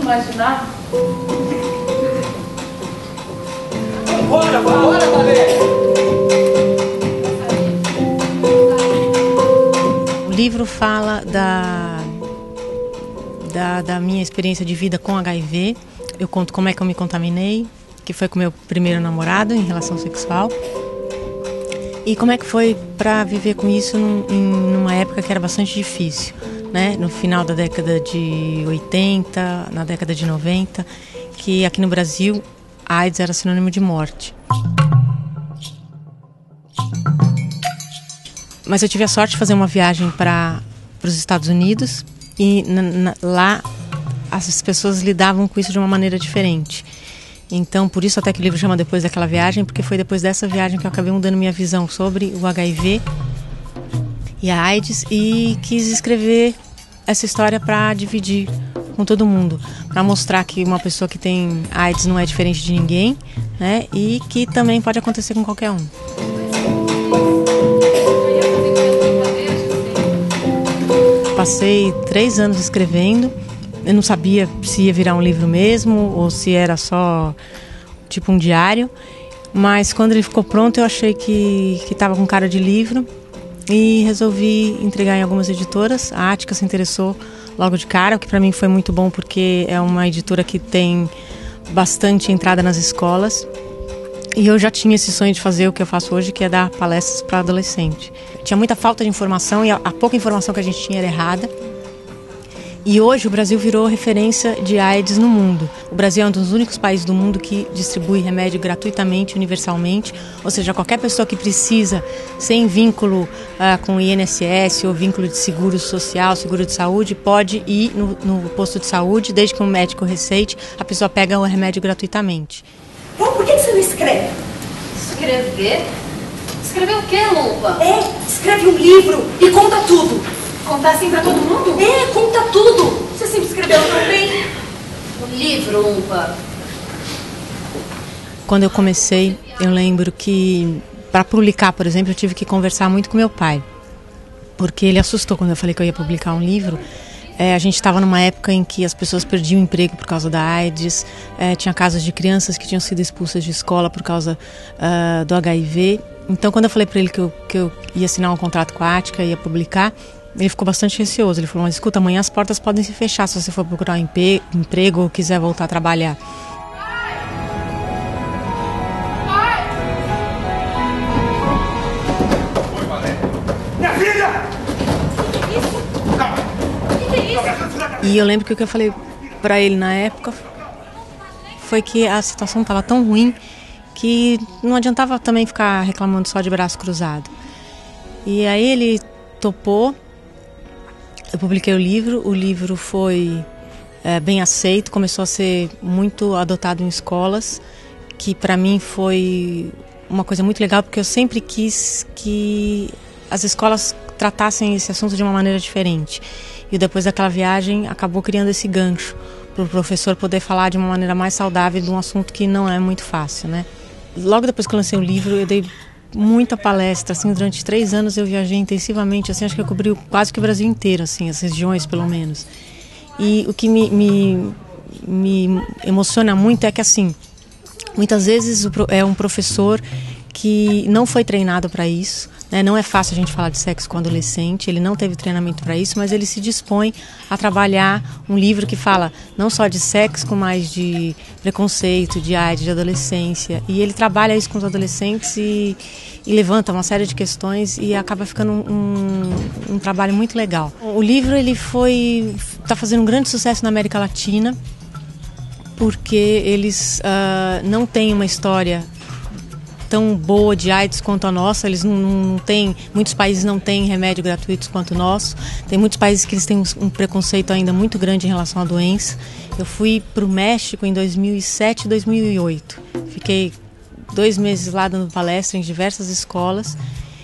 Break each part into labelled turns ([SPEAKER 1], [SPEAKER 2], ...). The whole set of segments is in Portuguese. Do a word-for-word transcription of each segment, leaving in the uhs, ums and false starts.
[SPEAKER 1] imaginar.
[SPEAKER 2] Bora, bora, Valéria!
[SPEAKER 3] O livro fala da, da, da minha experiência de vida com H I V. Eu conto como é que eu me contaminei, que foi com meu primeiro namorado em relação sexual. E como é que foi para viver com isso num, em, numa época que era bastante difícil, né? No final da década de oitenta, na década de noventa, que aqui no Brasil a AIDS era sinônimo de morte. Mas eu tive a sorte de fazer uma viagem para os Estados Unidos e na, na, lá as pessoas lidavam com isso de uma maneira diferente. Então, por isso até que o livro chama Depois daquela viagem, porque foi depois dessa viagem que eu acabei mudando minha visão sobre o H I V e a AIDS e quis escrever essa história para dividir com todo mundo, para mostrar que uma pessoa que tem AIDS não é diferente de ninguém, né? E que também pode acontecer com qualquer um. Passei três anos escrevendo. Eu não sabia se ia virar um livro mesmo ou se era só tipo um diário, mas quando ele ficou pronto eu achei que que estava com cara de livro e resolvi entregar em algumas editoras. A Ática se interessou logo de cara, o que para mim foi muito bom porque é uma editora que tem bastante entrada nas escolas e eu já tinha esse sonho de fazer o que eu faço hoje, que é dar palestras para adolescente. Tinha muita falta de informação e a, a pouca informação que a gente tinha era errada. E hoje o Brasil virou referência de AIDS no mundo. O Brasil é um dos únicos países do mundo que distribui remédio gratuitamente, universalmente. Ou seja, qualquer pessoa que precisa, sem vínculo uh, com o I N S S ou vínculo de seguro social, seguro de saúde, pode ir no, no posto de saúde, desde que um médico receite, a pessoa pega o remédio gratuitamente.
[SPEAKER 4] Bom, por que você não escreve?
[SPEAKER 1] Escrever? Escrever o quê, Lumpa?
[SPEAKER 4] É, escreve um livro e conta tudo.
[SPEAKER 1] Contar assim pra todo mundo?
[SPEAKER 4] É, conta tudo. Você sempre escreveu tão bem.
[SPEAKER 1] Um livro, Lumpa.
[SPEAKER 3] Quando eu comecei, eu lembro que para publicar, por exemplo, eu tive que conversar muito com meu pai. Porque ele assustou quando eu falei que eu ia publicar um livro. É, a gente estava numa época em que as pessoas perdiam emprego por causa da AIDS, é, tinha casos de crianças que tinham sido expulsas de escola por causa uh, do H I V. Então, quando eu falei para ele que eu, que eu ia assinar um contrato com a Ática e ia publicar, ele ficou bastante receoso. Ele falou, mas escuta, amanhã as portas podem se fechar se você for procurar um emprego ou quiser voltar a trabalhar.
[SPEAKER 2] Oi, Valéria. Minha filha!
[SPEAKER 3] E eu lembro que o que eu falei para ele na época foi que a situação estava tão ruim que não adiantava também ficar reclamando só de braço cruzado. E aí ele topou. Eu publiquei o livro, o livro foi é, bem aceito, começou a ser muito adotado em escolas, que para mim foi uma coisa muito legal, porque eu sempre quis que as escolas tratassem esse assunto de uma maneira diferente. E depois daquela viagem acabou criando esse gancho para o professor poder falar de uma maneira mais saudável de um assunto que não é muito fácil, né? Logo depois que eu lancei o livro, eu dei muita palestra, assim, durante três anos eu viajei intensivamente, assim, acho que eu cobri quase que o Brasil inteiro, assim, as regiões pelo menos. E o que me, me, me emociona muito é que, assim, muitas vezes é um professor que não foi treinado para isso, né? Não é fácil a gente falar de sexo com adolescente, ele não teve treinamento para isso, mas ele se dispõe a trabalhar um livro que fala não só de sexo, mas de preconceito, de AIDS, de adolescência. E ele trabalha isso com os adolescentes e, e levanta uma série de questões e acaba ficando um, um trabalho muito legal. O livro ele foi está fazendo um grande sucesso na América Latina, porque eles uh, não têm uma história tão boa de AIDS quanto a nossa. Eles não, não têm, muitos países não têm remédio gratuitos quanto o nosso. Tem muitos países que eles têm um, um preconceito ainda muito grande em relação à doença. Eu fui para o México em dois mil e sete e dois mil e oito. Fiquei dois meses lá dando palestra em diversas escolas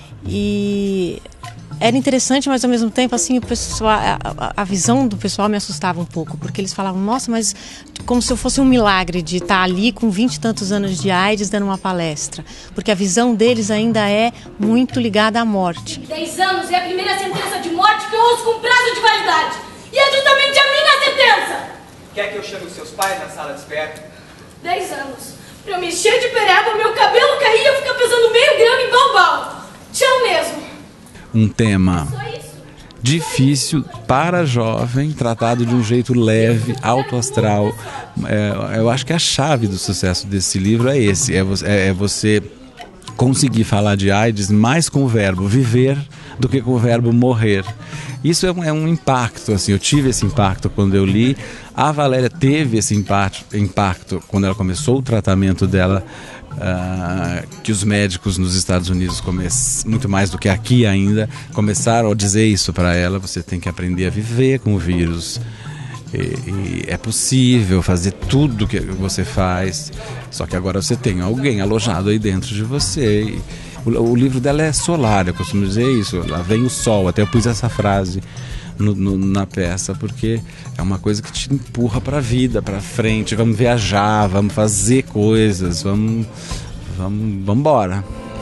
[SPEAKER 3] e era interessante, mas ao mesmo tempo assim, o pessoal, a, a visão do pessoal me assustava um pouco, porque eles falavam, nossa, mas como se eu fosse um milagre de estar ali com vinte e tantos anos de AIDS dando uma palestra, porque a visão deles ainda é muito ligada à morte.
[SPEAKER 5] Dez anos é a primeira sentença de morte que eu uso com prazo de validade, e é justamente a minha sentença!
[SPEAKER 2] Quer que eu chame os seus pais na sala de espera?
[SPEAKER 5] Dez anos. Pra eu mexer de pereba, meu cabelo cair e eu ficar pesando meio grama em balbal. Tchau mesmo.
[SPEAKER 6] Um tema
[SPEAKER 5] Só isso.
[SPEAKER 6] difícil para jovem, tratado de um jeito leve, alto astral. É, eu acho que a chave do sucesso desse livro é esse, é você, é você conseguir falar de AIDS mais com o verbo viver do que com o verbo morrer. Isso é um, é um impacto, assim, eu tive esse impacto quando eu li. A Valéria teve esse impacto, impacto quando ela começou o tratamento dela, uh, que os médicos nos Estados Unidos, come- muito mais do que aqui ainda, começaram a dizer isso para ela: você tem que aprender a viver com o vírus. E, e é possível fazer tudo que você faz, só que agora você tem alguém alojado aí dentro de você. E o, o livro dela é solar, eu costumo dizer isso, lá vem o sol, até eu pus essa frase no, no, na peça, porque é uma coisa que te empurra para a vida, para frente. Vamos viajar, vamos fazer coisas, vamos, vamos, vamos embora.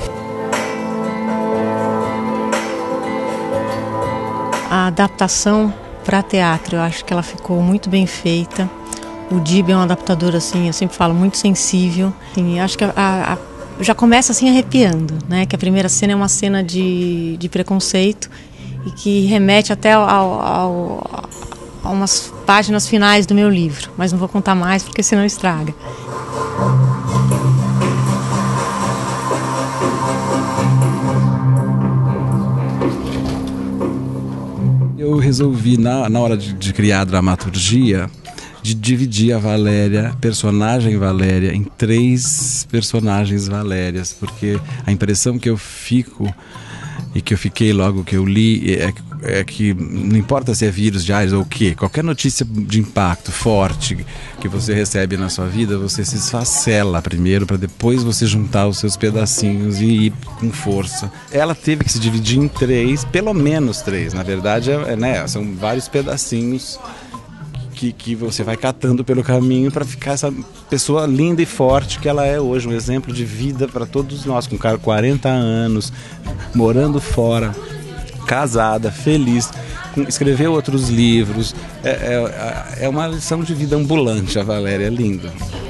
[SPEAKER 3] A adaptação para teatro, eu acho que ela ficou muito bem feita. O Dib é um adaptador, assim, eu sempre falo, muito sensível. Assim, acho que a, a, a, já começa assim arrepiando, né? Que a primeira cena é uma cena de, de preconceito e que remete até ao, ao, a umas páginas finais do meu livro. Mas não vou contar mais porque senão estraga.
[SPEAKER 6] Eu resolvi, na, na hora de, de criar a dramaturgia, de dividir a Valéria, personagem Valéria, em três personagens Valérias, porque a impressão que eu fico, e que eu fiquei logo que eu li, é, é que não importa se é vírus de AIDS ou o quê, qualquer notícia de impacto forte que você recebe na sua vida, você se esfacela primeiro para depois você juntar os seus pedacinhos e ir com força. Ela teve que se dividir em três, pelo menos três, na verdade, é, né, são vários pedacinhos que, que você vai catando pelo caminho para ficar essa pessoa linda e forte que ela é hoje, um exemplo de vida para todos nós, com quarenta anos, morando fora, casada, feliz, escreveu outros livros. É, é, é uma lição de vida ambulante, a Valéria, é linda.